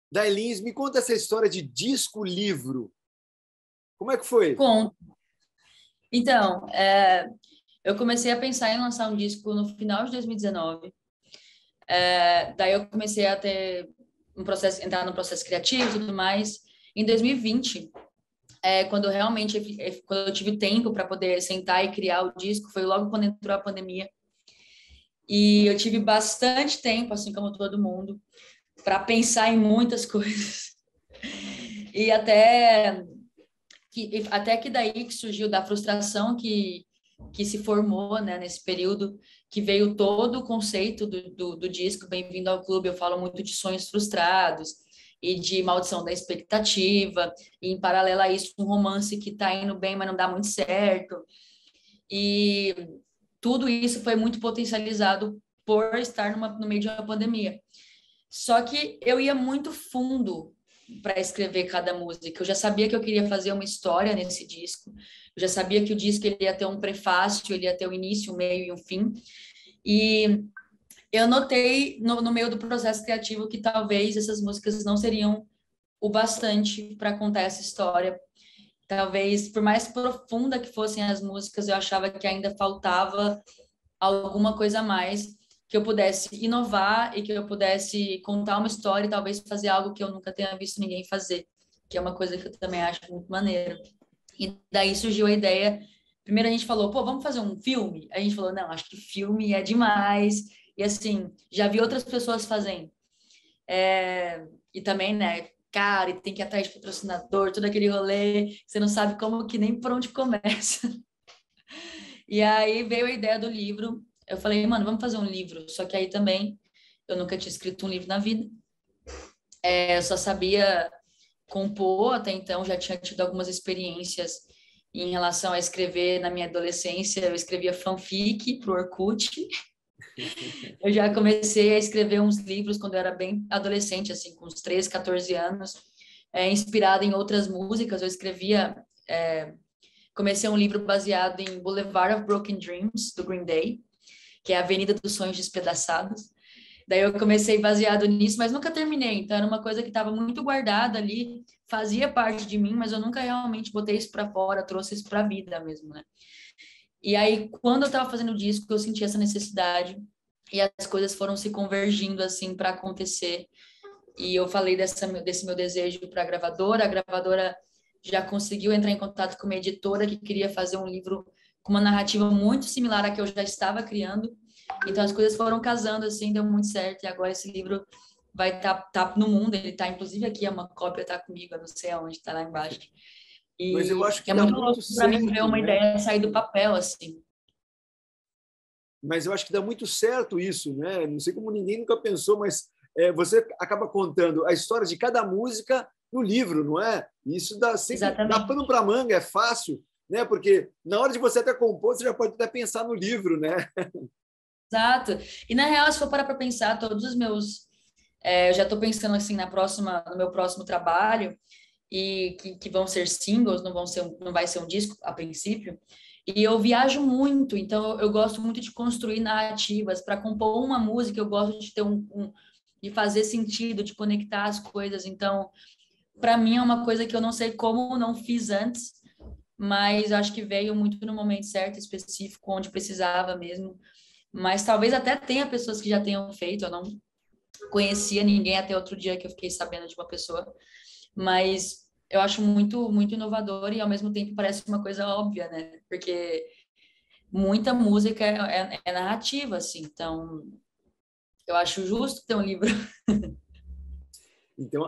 Dailins, me conta essa história de disco-livro. Como é que foi? Conto. Então, eu comecei a pensar em lançar um disco no final de 2019. Daí eu comecei a ter entrar no processo criativo e tudo mais. Em 2020, quando quando eu tive tempo para poder sentar e criar o disco, foi logo quando entrou a pandemia. E eu tive bastante tempo, assim como todo mundo, para pensar em muitas coisas. E até que daí que surgiu da frustração que se formou, né, nesse período, que veio todo o conceito do disco Bem-vindo ao Clube. Eu falo muito de sonhos frustrados e de maldição da expectativa, e em paralelo a isso, um romance que está indo bem, mas não dá muito certo. E tudo isso foi muito potencializado por estar no meio de uma pandemia. Só que eu ia muito fundo para escrever cada música. Eu já sabia que eu queria fazer uma história nesse disco. Eu já sabia que o disco ele ia ter um prefácio, ele ia ter um início, um meio e um fim. E eu notei no meio do processo criativo que talvez essas músicas não seriam o bastante para contar essa história. Talvez, por mais profunda que fossem as músicas, eu achava que ainda faltava alguma coisa a mais, que eu pudesse inovar e que eu pudesse contar uma história e talvez fazer algo que eu nunca tenha visto ninguém fazer, que é uma coisa que eu também acho muito maneiro. E daí surgiu a ideia. Primeiro a gente falou, pô, vamos fazer um filme? A gente falou, não, acho que filme é demais. E assim, já vi outras pessoas fazendo. E também, né, cara, e tem que ir atrás de patrocinador, todo aquele rolê, você não sabe como que nem por onde começa. E aí veio a ideia do livro. Eu falei, mano, vamos fazer um livro. Só que aí também eu nunca tinha escrito um livro na vida. Eu só sabia compor até então, já tinha tido algumas experiências em relação a escrever na minha adolescência. Eu escrevia fanfic pro Orkut. Eu já comecei a escrever uns livros quando eu era bem adolescente, assim, com uns 13, 14 anos, inspirado em outras músicas. Eu escrevia. Comecei um livro baseado em Boulevard of Broken Dreams, do Green Day, que é a Avenida dos Sonhos Despedaçados. Daí eu comecei baseado nisso, mas nunca terminei. Então era uma coisa que estava muito guardada ali, fazia parte de mim, mas eu nunca realmente botei isso para fora, trouxe isso para a vida mesmo, né? E aí, quando eu estava fazendo o disco, eu senti essa necessidade e as coisas foram se convergindo assim para acontecer. E eu falei desse meu desejo para a gravadora já conseguiu entrar em contato com uma editora que queria fazer um livro com uma narrativa muito similar à que eu já estava criando. Então as coisas foram casando assim, deu muito certo. E agora esse livro vai tá no mundo, ele tá inclusive aqui, é uma cópia, tá comigo, eu não sei aonde, tá lá embaixo. Mas eu E acho que é dá muito muito louco para mim ver certo, uma né? ideia sair do papel assim. Mas eu acho que dá muito certo isso, né? Não sei como ninguém nunca pensou, mas você acaba contando a história de cada música no livro, não é? E isso dá sempre dá pano Exatamente. para manga, é fácil, né? Porque na hora de você até compor, você já pode até pensar no livro, né? Exato. E na real, se for parar para pensar, todos os meus eu já estou pensando assim no meu próximo trabalho e que vão ser singles, não vai ser um disco a princípio. E eu viajo muito, então eu gosto muito de construir narrativas. Para compor uma música, eu gosto de ter de fazer sentido, de conectar as coisas. Então, para mim é uma coisa que eu não sei como não fiz antes, mas acho que veio muito no momento certo, específico, onde precisava mesmo. Mas talvez até tenha pessoas que já tenham feito, eu não conhecia ninguém até outro dia que eu fiquei sabendo de uma pessoa, mas eu acho muito inovador e ao mesmo tempo parece uma coisa óbvia, né? Porque muita música é narrativa, assim, então eu acho justo ter um livro. Então,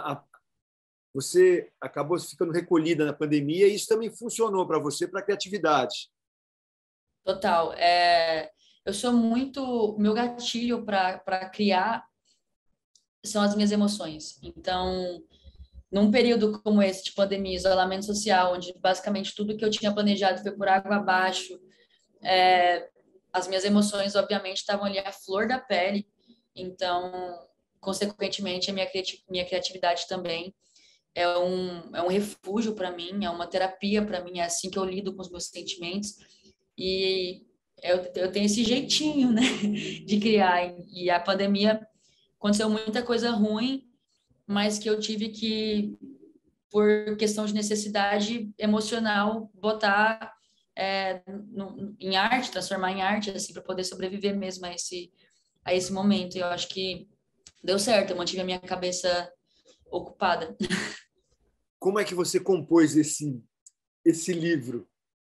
você acabou ficando recolhida na pandemia e isso também funcionou para você, para a criatividade. Total. Eu sou muito. Meu gatilho para criar são as minhas emoções. Então, num período como esse de pandemia, isolamento social, onde basicamente tudo que eu tinha planejado foi por água abaixo, as minhas emoções, obviamente, estavam ali à flor da pele. Então, consequentemente, a minha criatividade também é um refúgio para mim, é uma terapia para mim, é assim que eu lido com os meus sentimentos. E eu tenho esse jeitinho, né, de criar. E a pandemia aconteceu muita coisa ruim, mas que eu tive que, por questão de necessidade emocional, botar em arte, transformar em arte, assim, para poder sobreviver mesmo a esse momento. E eu acho que deu certo, eu mantive a minha cabeça ocupada. Como é que você compôs esse livro?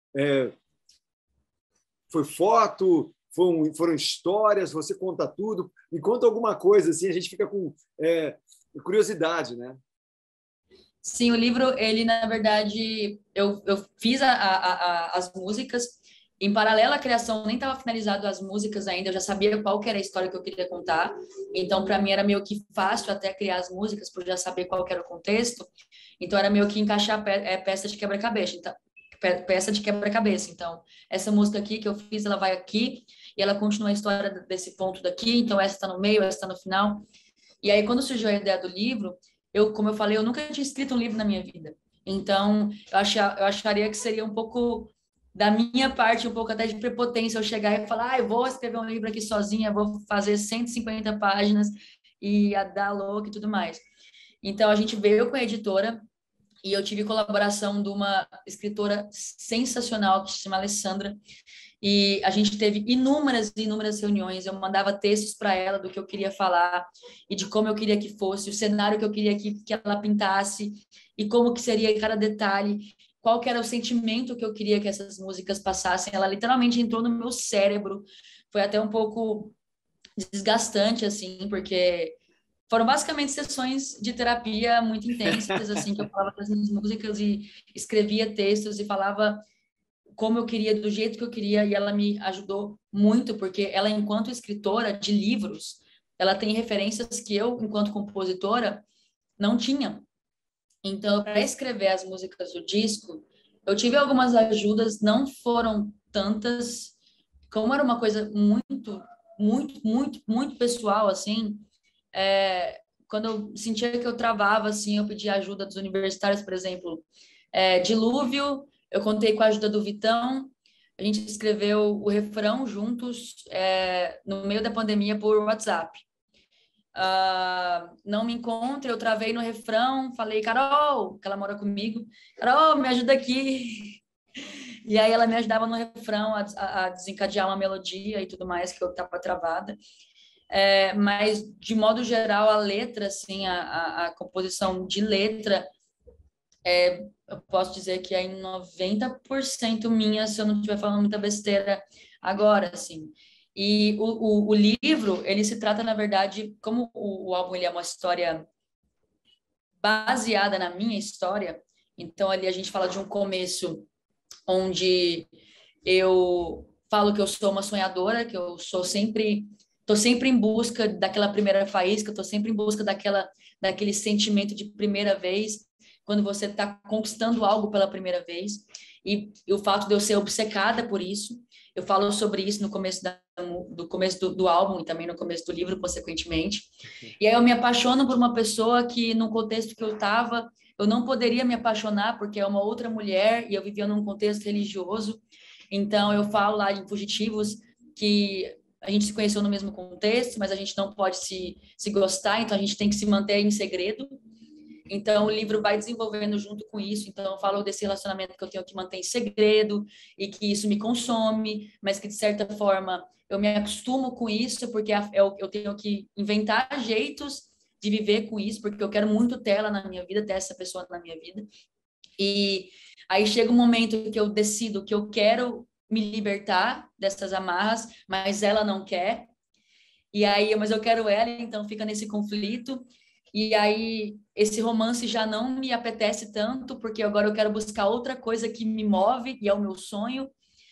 Foi foto? Foram histórias? Você conta tudo? Me conta alguma coisa, assim, a gente fica com curiosidade, né? Sim, o livro, ele, na verdade, eu fiz as músicas, em paralelo à criação, nem estava finalizado as músicas ainda, eu já sabia qual que era a história que eu queria contar, então, para mim, era meio que fácil até criar as músicas, por já saber qual que era o contexto, então, era meio que encaixar peça de quebra-cabeça, então, peça de quebra-cabeça, então, essa música aqui que eu fiz, ela vai aqui, e ela continua a história desse ponto daqui, então, essa está no meio, essa está no final, e aí, quando surgiu a ideia do livro, como eu falei, eu nunca tinha escrito um livro na minha vida. Então, eu acharia que seria um pouco da minha parte, um pouco até de prepotência, eu chegar e falar, eu vou escrever um livro aqui sozinha, vou fazer 150 páginas e a dar louco e tudo mais. Então, a gente veio com a editora e eu tive colaboração de uma escritora sensacional que se chama Alessandra, e a gente teve inúmeras e inúmeras reuniões. Eu mandava textos para ela do que eu queria falar e de como eu queria que fosse, o cenário que eu queria que ela pintasse e como que seria cada detalhe, qual que era o sentimento que eu queria que essas músicas passassem. Ela literalmente entrou no meu cérebro. Foi até um pouco desgastante, assim, porque foram basicamente sessões de terapia muito intensas, assim, que eu falava das minhas músicas e escrevia textos e falava como eu queria, do jeito que eu queria, e ela me ajudou muito, porque ela, enquanto escritora de livros, ela tem referências que eu, enquanto compositora, não tinha. Então, para escrever as músicas do disco, eu tive algumas ajudas, não foram tantas, como era uma coisa muito, muito, muito, muito pessoal, assim, quando eu sentia que eu travava, assim, eu pedia ajuda dos universitários, por exemplo, Dilúvio, eu contei com a ajuda do Vitão, a gente escreveu o refrão juntos, no meio da pandemia por WhatsApp. Não me encontre, eu travei no refrão, falei, Carol, que ela mora comigo, Carol, me ajuda aqui. E aí ela me ajudava no refrão a desencadear uma melodia e tudo mais, que eu estava travada. Mas, de modo geral, a letra, assim, a composição de letra, eu posso dizer que é em 90% minha, se eu não estiver falando muita besteira agora, assim. E o livro, ele se trata, na verdade, como o álbum ele é uma história baseada na minha história, então ali a gente fala de um começo onde eu falo que eu sou uma sonhadora, que eu sou sempre, tô sempre em busca daquela primeira faísca, tô sempre em busca daquele sentimento de primeira vez, quando você está conquistando algo pela primeira vez, e o fato de eu ser obcecada por isso, eu falo sobre isso no começo do álbum e também no começo do livro, consequentemente. E aí eu me apaixono por uma pessoa que, no contexto que eu estava, eu não poderia me apaixonar porque é uma outra mulher e eu vivia num contexto religioso. Então, eu falo lá em Fugitivos que a gente se conheceu no mesmo contexto, mas a gente não pode se gostar, então a gente tem que se manter em segredo. Então, o livro vai desenvolvendo junto com isso. Então, eu falo desse relacionamento que eu tenho que manter em segredo e que isso me consome, mas que, de certa forma, eu me acostumo com isso, porque eu tenho que inventar jeitos de viver com isso, porque eu quero muito ter ela na minha vida, ter essa pessoa na minha vida. E aí chega um momento que eu decido que eu quero me libertar dessas amarras, mas ela não quer. E aí, mas eu quero ela, então fica nesse conflito. E aí, esse romance já não me apetece tanto, porque agora eu quero buscar outra coisa que me move, e é o meu sonho.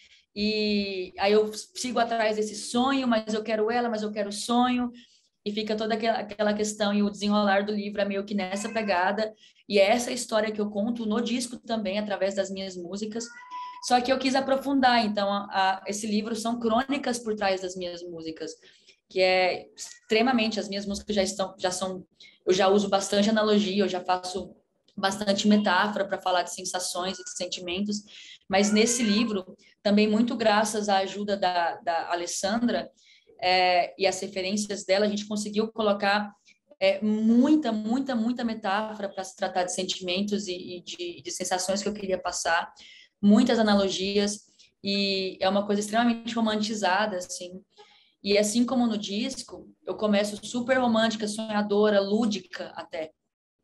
E aí eu sigo atrás desse sonho, mas eu quero ela, mas eu quero o sonho. E fica toda aquela questão, e o desenrolar do livro é meio que nessa pegada. E é essa história que eu conto no disco também, através das minhas músicas. Só que eu quis aprofundar, então esse livro são crônicas por trás das minhas músicas, que é extremamente, as minhas músicas eu já uso bastante analogia, eu já faço bastante metáfora para falar de sensações e de sentimentos, mas nesse livro, também muito graças à ajuda da Alessandra e as referências dela, a gente conseguiu colocar muita metáfora para se tratar de sentimentos e de sensações que eu queria passar, muitas analogias, e é uma coisa extremamente romantizada, assim. E assim como no disco, eu começo super romântica, sonhadora, lúdica até.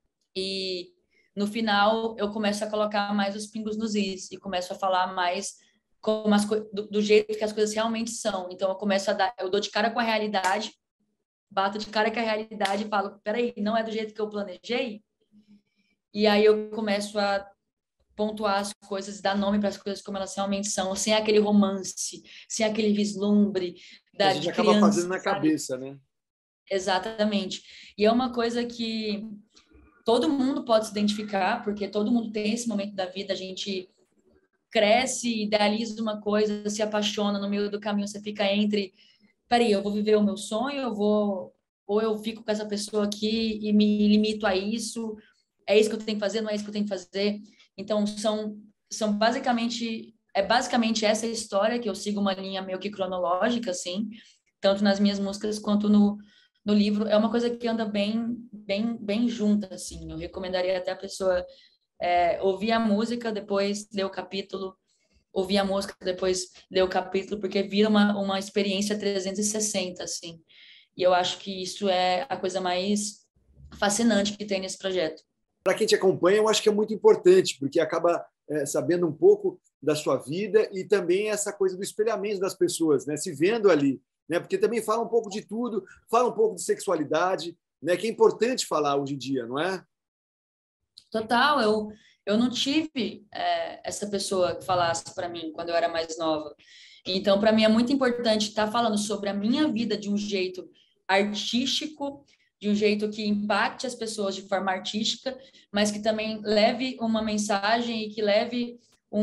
E no final eu começo a colocar mais os pingos nos is e começo a falar mais como do jeito que as coisas realmente são. Então eu dou de cara com a realidade, bato de cara com a realidade e falo, peraí, não é do jeito que eu planejei? E aí eu começo a pontuar as coisas, dar nome para as coisas como elas realmente são, sem aquele romance, sem aquele vislumbre Que a gente acaba criança, fazendo na sabe? cabeça, né? Exatamente. E é uma coisa que todo mundo pode se identificar, porque todo mundo tem esse momento da vida, a gente cresce, idealiza uma coisa, se apaixona, no meio do caminho você fica entre, peraí, eu vou viver o meu sonho, ou eu fico com essa pessoa aqui e me limito a isso, é isso que eu tenho que fazer, não é isso que eu tenho que fazer. Então, são basicamente essa história que eu sigo uma linha meio que cronológica, assim, tanto nas minhas músicas quanto no livro. É uma coisa que anda bem junta, assim. Eu recomendaria até a pessoa ouvir a música, depois ler o capítulo, ouvir a música, depois ler o capítulo, porque vira uma experiência 360, assim. E eu acho que isso é a coisa mais fascinante que tem nesse projeto. Para quem te acompanha, eu acho que é muito importante, porque acaba sabendo um pouco da sua vida e também essa coisa do espelhamento das pessoas, né? Se vendo ali, né? Porque também fala um pouco de tudo, fala um pouco de sexualidade, né? Que é importante falar hoje em dia, não é? Total, eu não tive essa pessoa que falasse para mim quando eu era mais nova. Então, para mim é muito importante estar falando sobre a minha vida de um jeito artístico, de um jeito que impacte as pessoas de forma artística, mas que também leve uma mensagem e que leve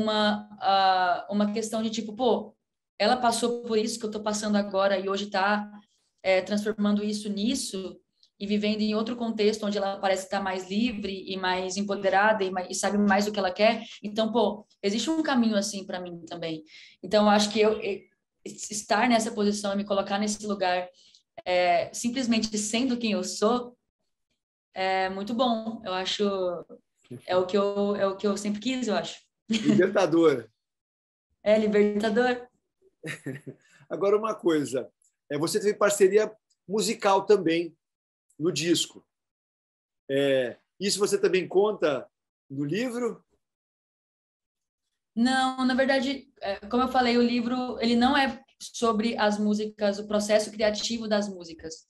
uma questão de tipo, pô, ela passou por isso que eu estou passando agora e hoje está transformando isso nisso e vivendo em outro contexto onde ela parece estar mais livre e mais empoderada e sabe mais o que ela quer. Então, pô, existe um caminho assim para mim também. Então, eu acho que estar nessa posição e me colocar nesse lugar simplesmente sendo quem eu sou é muito bom. Eu acho é o que eu sempre quis, eu acho. Libertador. É libertador. Agora, uma coisa, você teve parceria musical também no disco. Isso você também conta no livro? Não, na verdade, como eu falei, o livro ele não é sobre as músicas, o processo criativo das músicas.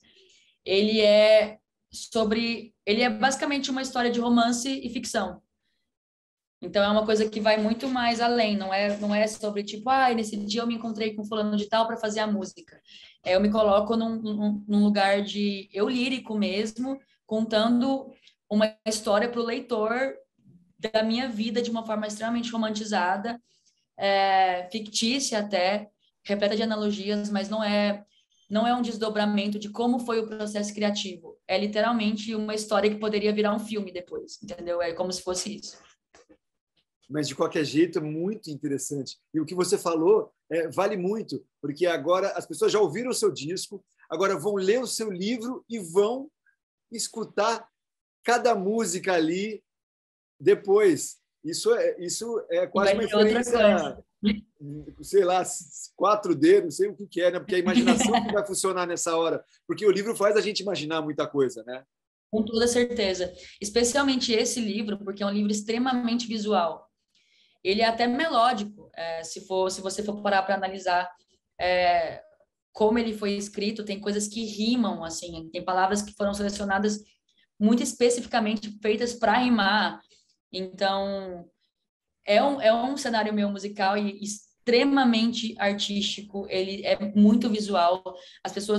Ele é basicamente uma história de romance e ficção. Então é uma coisa que vai muito mais além, não é sobre tipo, nesse dia eu me encontrei com fulano de tal para fazer a música. Eu me coloco num lugar de eu lírico mesmo, contando uma história para o leitor da minha vida de uma forma extremamente romantizada, fictícia até, repleta de analogias, mas não é um desdobramento de como foi o processo criativo. É literalmente uma história que poderia virar um filme depois, entendeu? É como se fosse isso. Mas, de qualquer jeito, é muito interessante. E o que você falou vale muito, porque agora as pessoas já ouviram o seu disco, agora vão ler o seu livro e vão escutar cada música ali depois. Isso é quase uma experiência, sei lá, 4D, não sei o que é, né? Porque a imaginação que vai funcionar nessa hora. Porque o livro faz a gente imaginar muita coisa, né? Com toda certeza. Especialmente esse livro, porque é um livro extremamente visual. Ele é até melódico, se você for parar para analisar como ele foi escrito, tem coisas que rimam, assim, tem palavras que foram selecionadas muito especificamente feitas para rimar. Então, é um cenário meio musical e extremamente artístico, ele é muito visual, as pessoas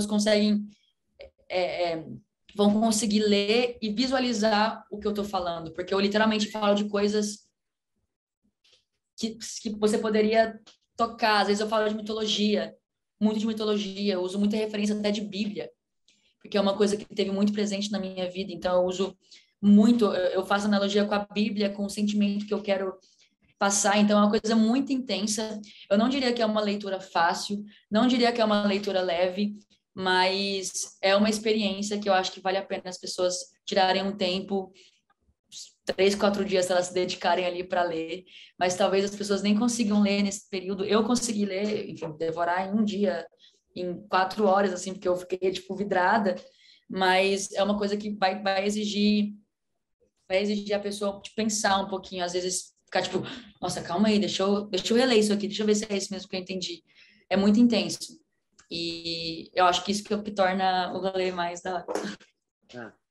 vão conseguir ler e visualizar o que eu estou falando, porque eu literalmente falo de coisas que você poderia tocar. Às vezes eu falo de mitologia, muito de mitologia, uso muita referência até de Bíblia, porque é uma coisa que teve muito presente na minha vida, então eu uso muito, eu faço analogia com a Bíblia, com o sentimento que eu quero passar, então é uma coisa muito intensa. Eu não diria que é uma leitura fácil, não diria que é uma leitura leve, mas é uma experiência que eu acho que vale a pena as pessoas tirarem um tempo, 3, 4 dias, se elas se dedicarem ali para ler, mas talvez as pessoas nem consigam ler nesse período. Eu consegui ler, enfim, devorar em um dia, em 4 horas, assim, porque eu fiquei, tipo, vidrada, mas é uma coisa que vai exigir a pessoa de pensar um pouquinho, às vezes ficar tipo, nossa, calma aí, deixa eu reler isso aqui, deixa eu ver se é isso mesmo que eu entendi. É muito intenso. E eu acho que isso que é o que torna o rolê mais da hora.